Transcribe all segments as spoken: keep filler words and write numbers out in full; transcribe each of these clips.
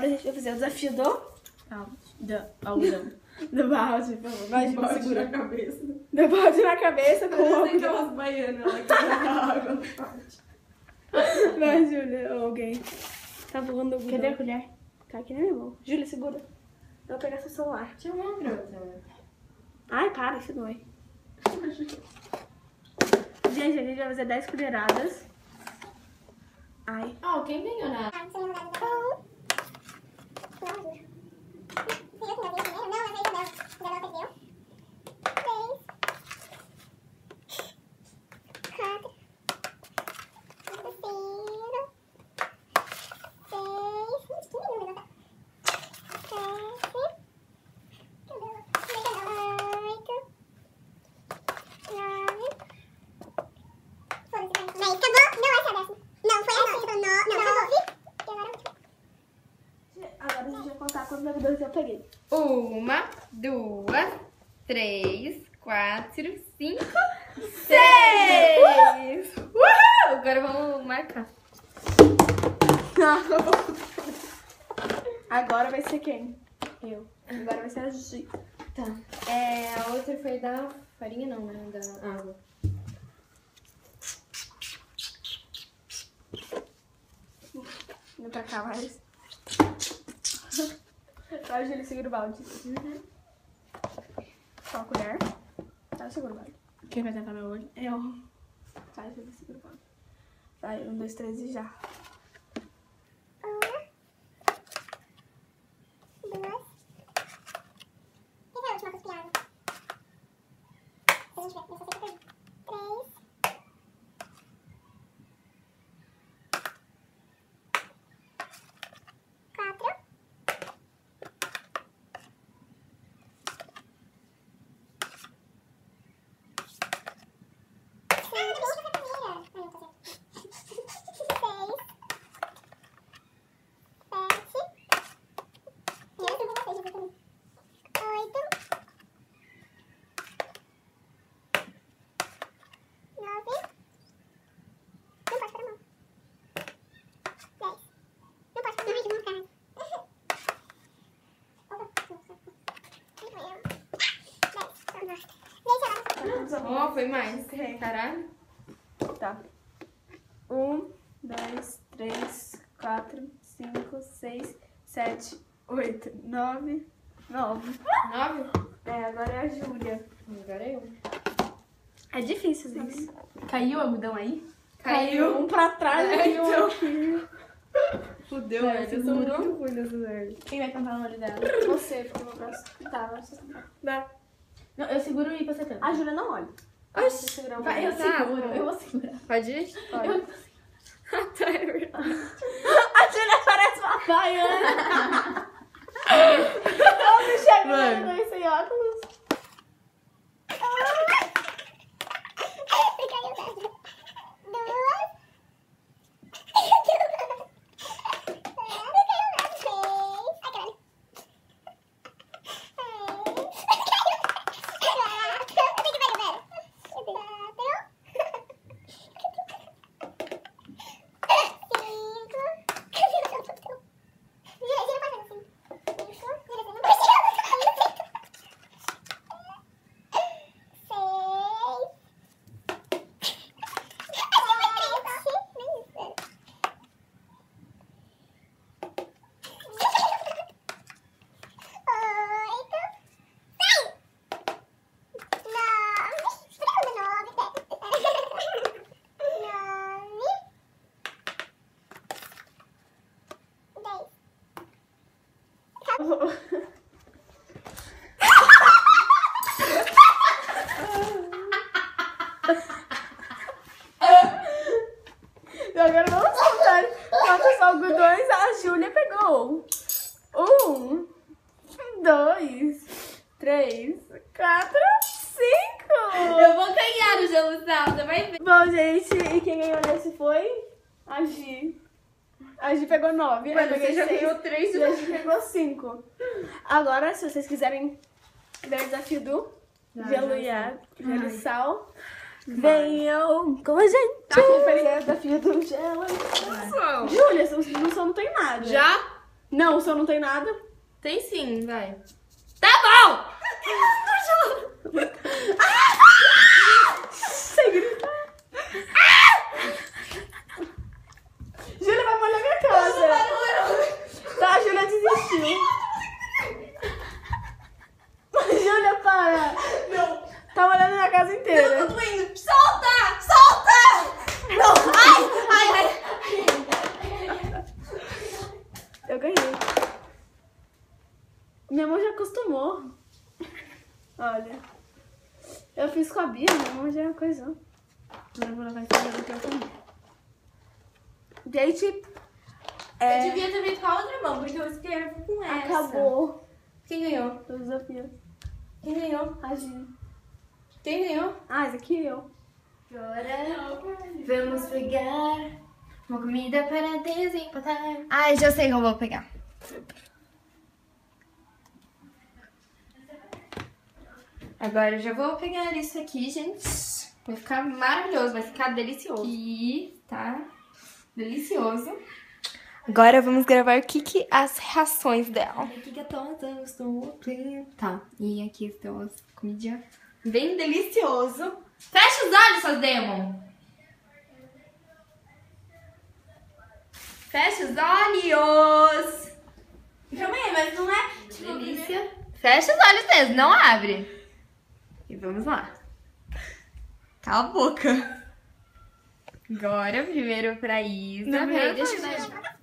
agora a gente vai fazer o desafio do... Do algodão. Do balde, por favor. Vai, Júlia, Balde segura. na cabeça. Do balde na cabeça com o Tem aquelas baianas lá que dá água no balde. Vai, Júlia, ou alguém. Tá voando o algodão. Cadê a colher? Tá aqui na minha mão. Júlia, segura. Eu vou pegar seu celular. Tinha uma grota. Ai, para, isso dói. Gente, a gente vai fazer dez colheradas. Ai. Ah, quem ganhou na... Agora a gente vai contar quantos algodões eu peguei. Uma, duas, três, quatro, cinco, Seis! Uhul! Agora vamos marcar. Agora vai ser quem? Eu. Agora vai ser a Gi. Tá. É, a outra foi da farinha, não, né? Da água. Vem pra cá, mais. Vai, Júlia, segura o balde. Uhum. Só a colher. Tá, segura o balde. Quem vai tentar meu olho? Eu. Vai, Júlia, segura o balde. Vai, um, dois, três e já. Ó, foi mais. Caralho. Tá. Um, dois, três, quatro, cinco, seis, sete, oito, nove, nove. Nove? É, agora é a Júlia. Agora eu. É difícil isso. Caiu o algodão aí? Caiu. um pra trás É, e um então. aqui. Fudeu, É, eu sou segurou? muito ruim nessas merdas. Quem vai tampar no olho dela? Você, ficou no braço. Tá, vai você tampar. Dá. Não, eu seguro e você tampa. A Júlia não olha. Oxi. Segurar o Vai, eu balde. Tá. seguro, eu vou segurar. Pode ir? Olha. Eu... Tá, é verdade. A Júlia parece uma baiana. Eu me chego Mano. vendo sem óculos. Agora vamos contar quantos algodões a Júlia pegou. Um, dois, três, quatro, cinco. Eu vou ganhar o gelo sal, você vai ver. Bom, gente, e quem ganhou nesse foi a Gi. A Gi pegou nove. eu Mano, peguei você já seis, ganhou três. E a Gi pegou cinco. Agora, se vocês quiserem ver o desafio do Ah, gelo já e água, sei. gelo e Ai. sal, venham com a gente. Tá aqui fazer o desafio do gelo. Pessoal, Júlia, você não, não tem nada. já Não, o seu não tem nada. Tem sim, vai. Tá bom! Sem gritar. Júlia vai molhar minha casa. Tá, a Júlia desistiu. Júlia, para. Não. Tá molhando minha casa inteira. Eu tô doendo. Solta! Solta! Não. Ai, ai, ai. Eu ganhei. Minha mão já acostumou. Olha. Eu fiz com a Bia, minha mão já é uma coisa. Agora eu vou levar esse aqui também. Gente, é... Eu devia ter feito com a outra mão, porque eu escrevo com essa. acabou Quem ganhou? os desafios. Quem ganhou? A Gi. Quem ganhou? Ah, esse aqui eu. Agora vamos pegar uma comida para desempatar. Ai, já sei que eu vou pegar. Agora eu já vou pegar isso aqui, gente. Vai ficar maravilhoso, vai ficar delicioso. Aqui, tá? Delicioso. Agora vamos gravar o que que as reações dela. Aqui que eu estou... Tá, e aqui estão as comidinhas. Bem delicioso. Fecha os olhos, seus demon. Fecha os olhos. Calma aí, mas não é... Delícia. Fecha os olhos mesmo, não abre. E vamos lá. Cala a boca. Agora, primeiro pra Isa. Não, Peraí, deixa deixa eu eu ver.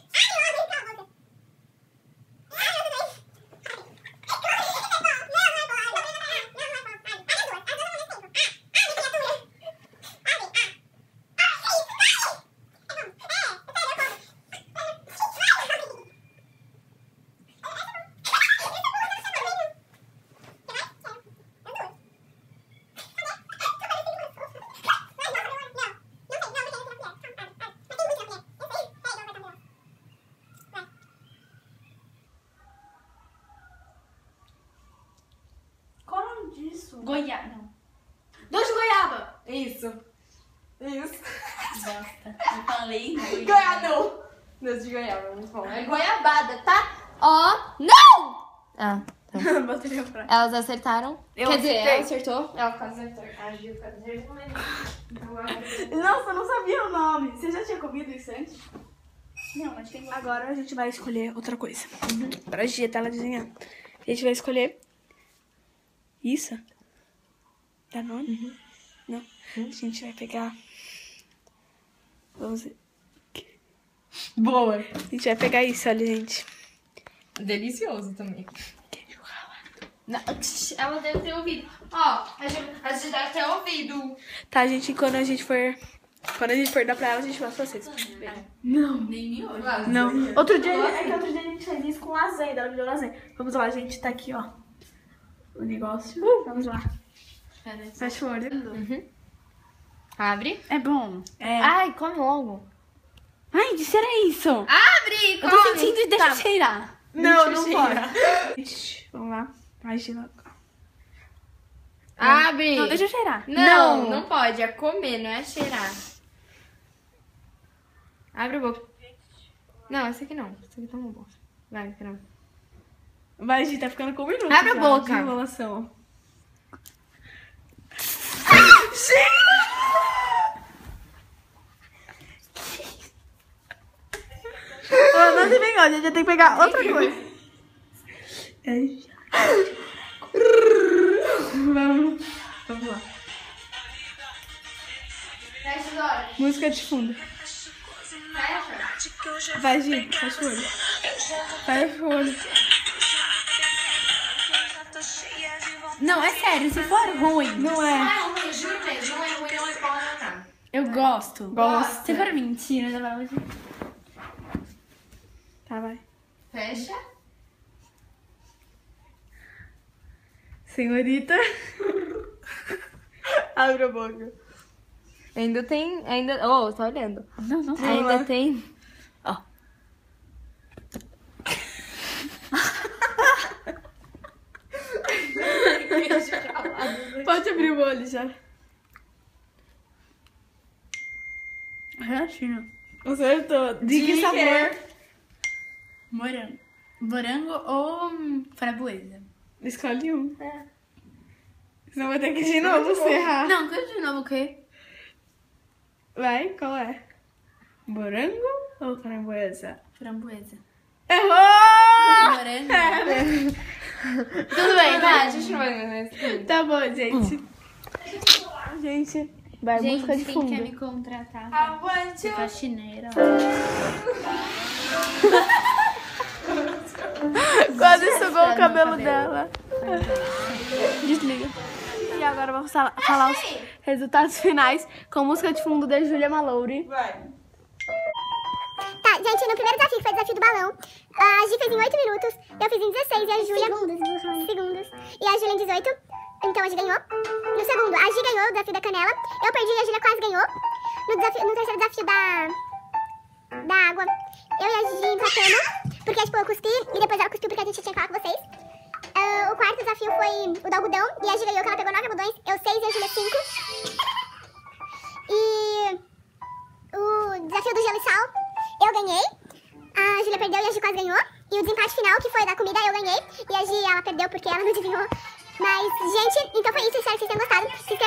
Qual o nome disso? Goiaba. Não. Doce de goiaba. Isso. Isso. Bosta. Eu falei goiaba. Goiaba, não. Doce de goiaba, muito bom. É goiabada, tá? Ó, não! Ah, tá. Bateria pra... Elas acertaram. Eu Quer dizer, acertei. ela acertou. Ela quase acertou. A Gil quase acertou, mas... Nossa, eu não sabia o nome. Você já tinha comido isso antes? Não, mas tem gosto. Agora a gente vai escolher outra coisa. Pra Gia, tá ela desenhando. A gente vai escolher... Isso? Danone? Não. A gente vai pegar... Vamos ver. Boa. A gente vai pegar isso, olha, gente. Delicioso também. Queijo ralado. Não, ela deve ter ouvido. Ó, a Gil a Gil deve ter ouvido. Tá, gente, quando a gente for... Quando a gente for dar pra ela, a gente mostra pra vocês. Não. Nem me hoje. Não. Outro dia, é que outro dia a gente fez isso com lasanha, ela me deu lasanha. Vamos lá, gente, tá aqui, ó. O negócio. Vamos lá. Fecha o olho. Uhum. Abre. É bom. É. Ai, come logo. Ai, de ser é isso. Abre, Eu tô come. sentindo e deixa eu cheirar. Não, Deixa eu não cheirar. pode. Ixi, vamos lá. Imagina. Abre. Não, deixa eu cheirar. Não, Não. não pode. É comer, não é cheirar. Abre a boca. Não, essa aqui não. Essa aqui tá uma boa. Vai, Carol. Vai, gente, tá ficando com um minuto. Abre a já boca. de enrolação. Oh, não tem bem, ó, a gente tem que pegar outra coisa. Vamos. Vamos lá. Fecha os olhos. Música de fundo. Fecha. Vai, Gi, fecha o olho. Fecha o olho. Não, é sério, se for ruim. Não Não é. é ruim, juro mesmo. Não é ruim, não é bom, não é nada. Eu gosto. Gosto. Se for mentira, eu vou dizer. Tá, vai. Fecha. Senhorita. Abre a boca. Ainda tem... Ainda... Oh, tá olhando. Não, não. Ainda tem... Ó. Pode abrir o olho já. Reatinho. Acertou. De que De sabor? Morango. Morango ou hum, framboesa? Escolhe um. É. Senão vai ter que ir de novo se errar. Não, quero de novo o quê? Vai, qual é? Morango ou framboesa? Framboesa. Errou! Morango. Tudo bem, tá? A gente não vai mais. Tá bom, gente. Gente, vai, Gente, música de quem fundo. quer me contratar? I want Ser you. faxineira. Quase sugou o Meu cabelo cabelo. dela. Desliga. E agora vamos falar, falar os resultados finais com música de fundo da Júlia Malouri. Vai. Tá, gente, no primeiro desafio, que foi o desafio do balão, a Gi fez em oito minutos, eu fiz em dezesseis e a Júlia... Segundos. Segundos. E a Júlia em dezoito, então a Gi ganhou. No segundo, a Gi ganhou o desafio da canela, eu perdi e a Júlia quase ganhou. No, desafio, no terceiro desafio da... da água, eu e a Gi empatamos, porque tipo, eu cuspi e depois ela cuspiu porque a gente tinha que falar com vocês. Uh, o quarto desafio foi o do algodão, e a Gi ganhou, que ela pegou nove algodões, eu seis e a Júlia cinco. E o desafio do gelo e sal, eu ganhei, a Júlia perdeu e a Gi quase ganhou. E o desempate final, que foi da comida, eu ganhei. E a Gi, ela perdeu porque ela não adivinhou. Mas, gente, então foi isso. Espero que vocês tenham gostado. Se inscreva